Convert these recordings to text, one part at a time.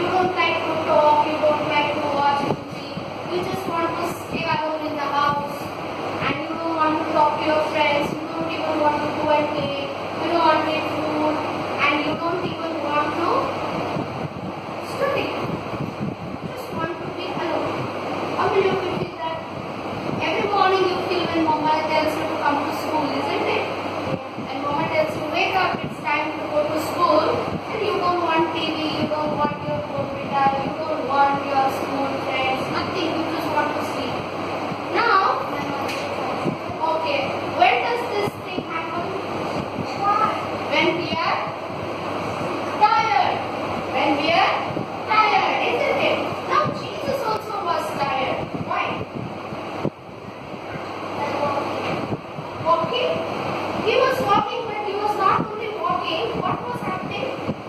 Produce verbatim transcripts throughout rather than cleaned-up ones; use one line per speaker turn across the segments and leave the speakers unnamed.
You don't like to talk, you don't like to watch movie, you just want to stay alone in the house and you don't want to talk to your friends, you don't even want to go and play, you don't want to eat food and you don't even want to study. You just want to be alone. How will you feel that? Every morning you feel when mama tells you to come to school, isn't it? And mama tells you wake up, it's time to go to school, and you don't want T V, you don't want your computer, you don't want your school friends, nothing, you just want to sleep. Now, okay, when does this thing happen? When we are tired. When we are tired, isn't it? Now Jesus also was tired. Why? Walking. He was walking, but he was not only walking. What was happening?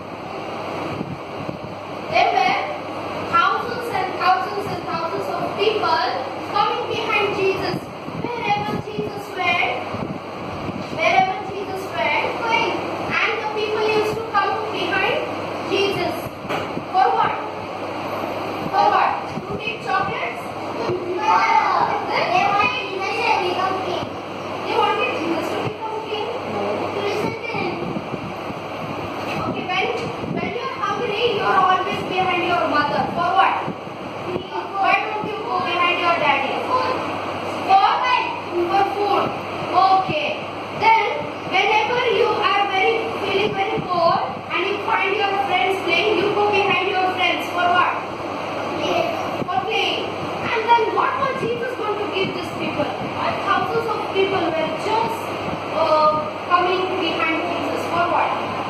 There were thousands and thousands and thousands of people coming behind Jesus. Wherever Jesus went, wherever Jesus went, going. And the people used to come behind Jesus. For what? For what? To take chocolates? No. Then they wanted Jesus to become king. They wanted Jesus to become king. To listen to him. Okay, when, when you are hungry, you are always behind your mother. For what? Why don't you go behind your daddy? For? For food. Okay. Then, whenever you are very feeling very bored and you find your friends playing, you go behind your friends. For what? For playing. And then what was Jesus going to give these people? Thousands of people were just uh, coming behind Jesus. For what?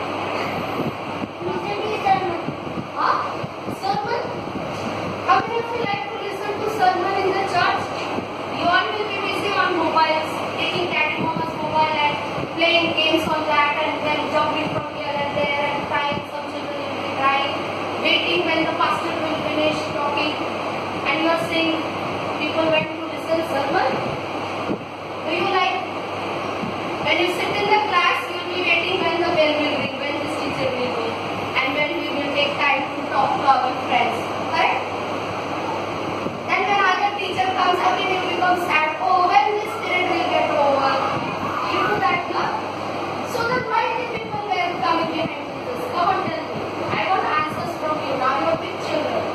Huh? Sermon? How many of you like to listen to sermon in the church? You all will be busy on mobiles, taking daddy mama's mobile and playing games on that and then jumping from here and there and crying. Some children will be crying, waiting when the pastor will finish talking. And you are saying people went to listen sermon. Do you like? When you sit in the class, you will be waiting when the bell will ring, when this teacher will go, and when we will take time to talk to our friends. Correct? Then when other teacher comes again, you become sad. Oh, when this period will get over. You do that, no? So then why the people were coming behind Jesus? Come on, tell me. I want answers from you. Now you are big children.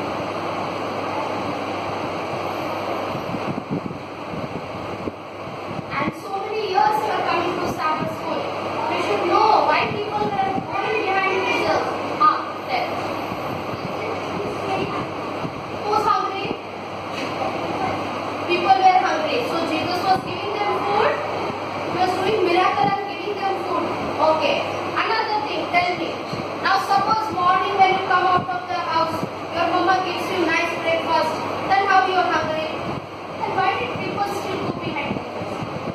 And so many years you are coming to Sabbath school. You should know why people were going behind Jesus. Ah, tell. Who's hungry? People were hungry. So Jesus was giving them food. He was doing miracle and giving them food. Okay. Another thing, tell me. Now suppose morning when you come out of the house, your mama gives you nice breakfast. Then how you are hungry? Then why did people still go behind Jesus?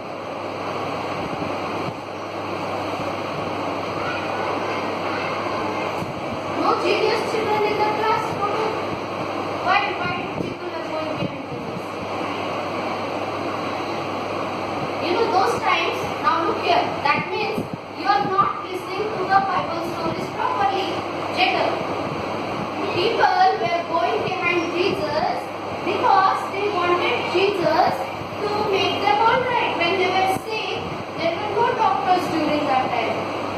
No genius children in the class? Why, why people are going behind Jesus? You know those times, now look here, that means you are not listening to the Bible stories properly. Jacob, people were going behind Jesus because they wanted Jesus to make them alright. When they were sick, there were no doctors during that time.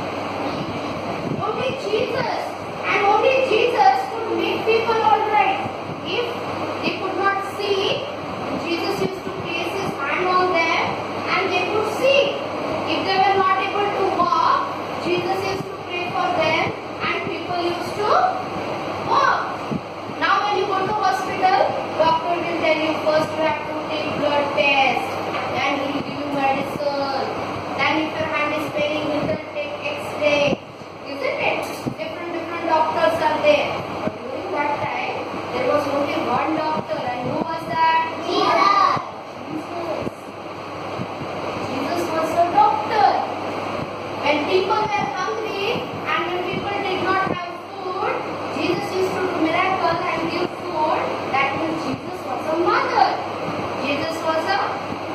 Only Jesus, and only Jesus could make people alright. If they could not see, Jesus used to place his hand on them and they could see. If they were not able to walk, Jesus used to pray for them and people used to walk. Now when you go to hospital, doctor will tell you first you have to take blood test, then he will give you medicine, then if your hand is paining, he will take x-ray. Isn't it? Different different doctors are there. But during that time, there was only one doctor, and who was that? Jesus. Jesus. Jesus was a doctor. When people were hungry and when people did not have food, Jesus used to do miracle and give food. That means Jesus was a mother. Jesus was a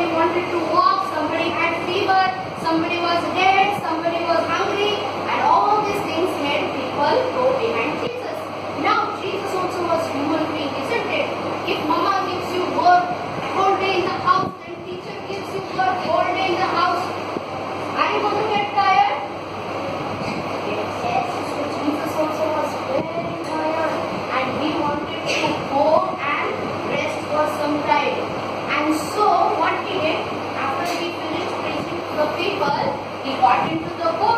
somebody wanted to walk, somebody had fever, somebody was dead, somebody was hungry, and all these things made people go behind Jesus. Now Jesus also was human being, isn't it? If mama gives you work whole day in the house, then teacher gives you work whole day in the house, are you going to get tired? Yes, yes. So Jesus also was very tired, and he wanted to go and rest for some time. And so what he did, after he finished preaching to the people, he got into the boat.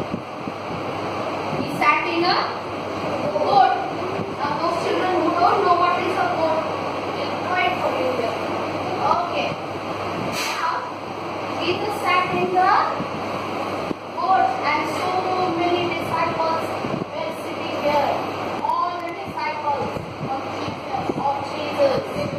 He sat in a boat. Now those children who don't know what is a boat, will try for you here. Okay. Now Jesus sat in the boat, and so many disciples were sitting there. All the disciples of Jesus, of Jesus.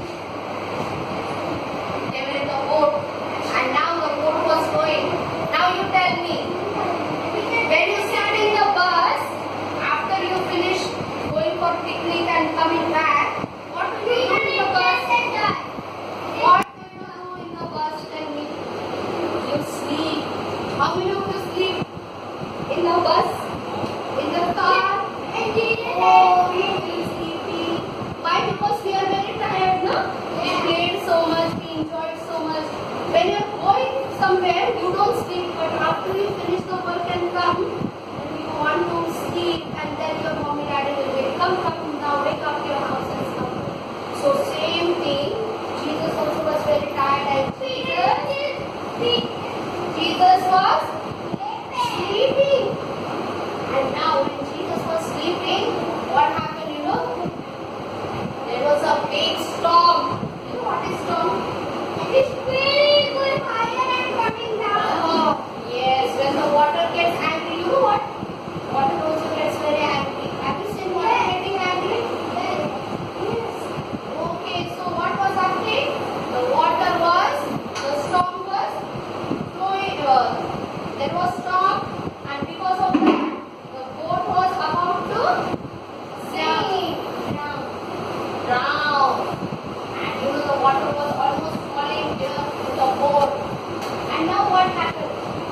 They were in the boat, and now the boat was going. Now you tell me, when you sat in the bus, after you finish going for picnic and coming back, what do you do in the bus? What do you do in the bus? Tell me. You sleep. How many of you sleep in the bus? In the car? Oh, we feel sleepy. Why? Because we are very tired, no? We played so much, we enjoyed so much. When you are going somewhere, you don't sleep, but after you finish the work and come, and you want to sleep, and then your mommy daddy will wake, come, come now, wake up your house and stuff. So same thing, Jesus also was very tired, and Jesus, Jesus was sleeping. And now when Jesus was sleeping, what happened, you know? There was a big storm. You know what is storm? It is very going higher and coming down. Oh, yes, when the water gets angry, you know what? Water also gets very angry. Have you seen water getting angry? Yes. Okay, so what was happening? The water was, the storm was flowing. Uh, there was storm, and because of that, the boat was about to sink. Drown. And you know the water was almost falling there to the boat. And now what happened?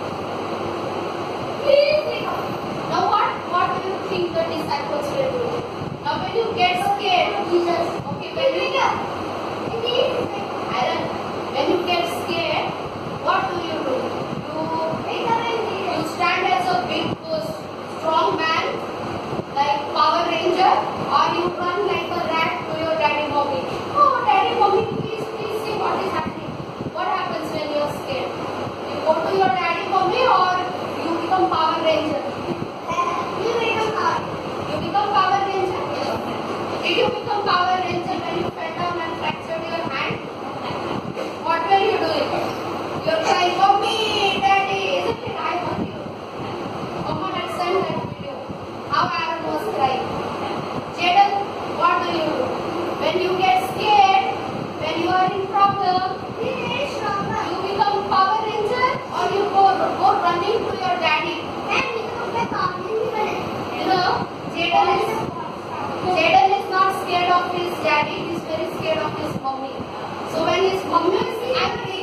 Please wake up. Now what, what do you think the disciples were doing? Now when you get scared, Jesus, okay, when you get, Aaron, when you get scared, what do you do? You, you stand as a big, strong man, like Power Ranger, or you run like a rat to your daddy mommy. Oh, daddy mommy, please, please see what is happening. What happens when you are scared? You go to your daddy mommy, or you become Power Ranger? You become Power. You become Power Ranger? Did you become Power Ranger when you fell down and fractured your hand? What were you doing? You are crying, mommy, daddy, isn't it? I want you. Mama had sent that video. How Aaron was crying. Jaden, what do you do? When you get scared, when you are in problem, you become Power Ranger, or you go, go running to your daddy. You know, Jaden is, Jaden is not scared of his daddy, he is very scared of his mommy. So when his mommy is angry,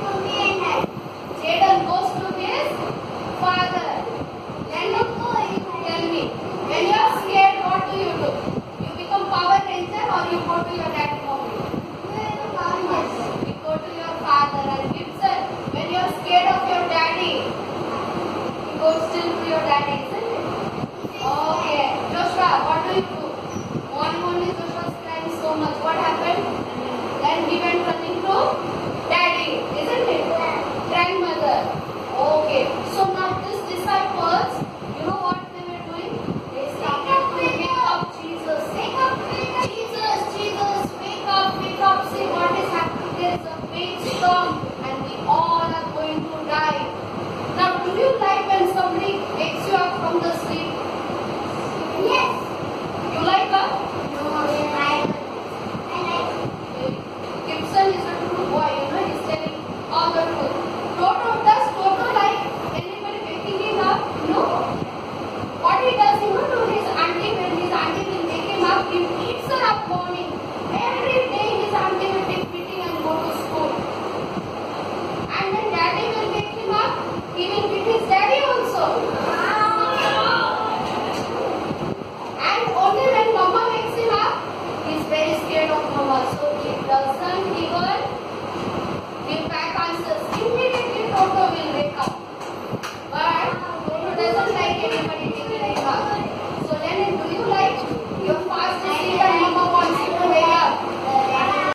Jaden goes to his father. Then you tell me, when you are scared, what do you do? You become Power Ranger, or you go to your daddy mommy? You go to your father. And Gibson, when you are scared of your daddy, you go still to your daddy, isn't it? Okay. Joshua, what do you do? One morning Joshua was crying so much. What happened? Then he went running to daddy, isn't it? Grandmother. Okay. So now these disciples, you know what they were doing? They started to wake up Jesus. Wake up, Jesus, Jesus, wake up, wake up. See what is happening. There is a big storm.